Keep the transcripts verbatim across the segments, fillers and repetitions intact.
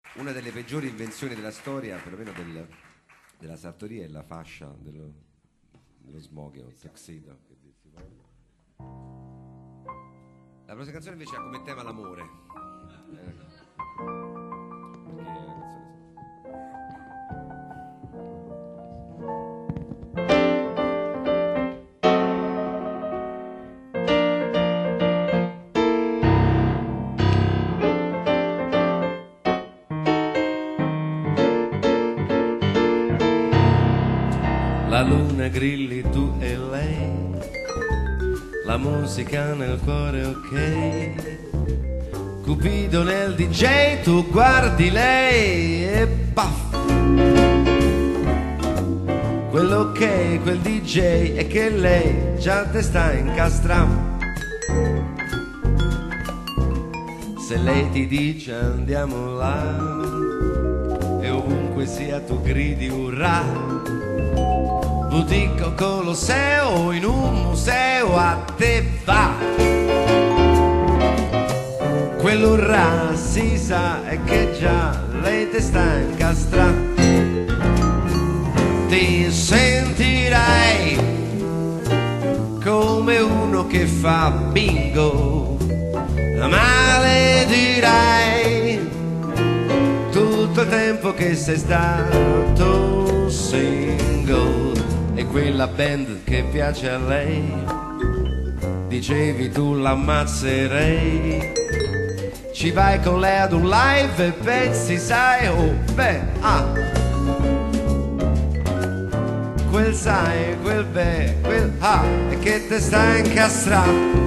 Una delle peggiori invenzioni della storia, perlomeno del, della sartoria, è la fascia dello, dello smoking o tuxedo. La prossima canzone invece ha come tema l'amore. Eh, perché è una canzone... La luna, grilli, tu e lei, la musica nel cuore, ok. Cupido nel D J, tu guardi lei e paf. Quello che quel D J è che lei già te sta incastrando. Se lei ti dice andiamo là e ovunque sia tu gridi urrà. Boutique o Colosseo, in un museo a te va. Quell'urrà si sa è che già lei te sta incastrando. Ti sentirai come uno che fa bingo, maledirai tutto il tempo che sei stato single. E quella band che piace a lei, dicevi tu l'ammazzerei. Ci vai con lei ad un live e pensi sai, oh beh, ah, quel sai, quel beh, quel ah, e che te sta incastrando.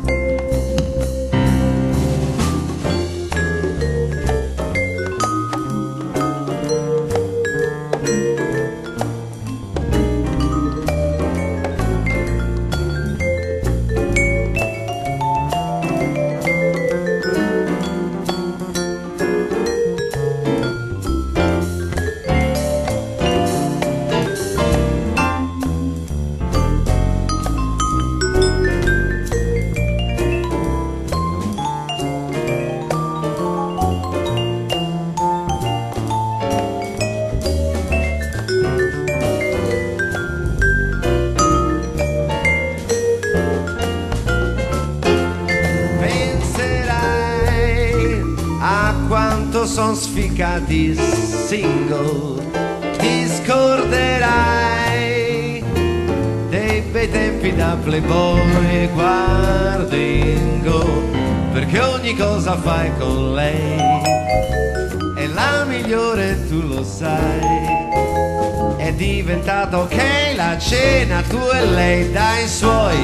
Son sficati single, ti scorderai dei bei tempi da playboy guardingo, perché ogni cosa fai con lei è la migliore, tu lo sai. È diventata ok la cena, tu e lei dai suoi,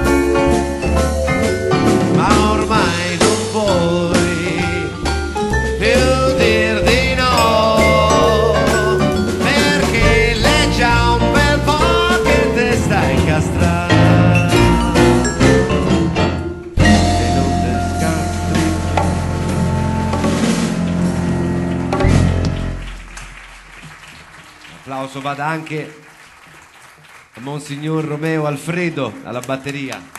ma ormai non puoi più dir di no, perché lei già un bel po' che te sta incastrando e non te scastri. L'applauso vada anche a Monsignor Romeo Alfredo alla batteria.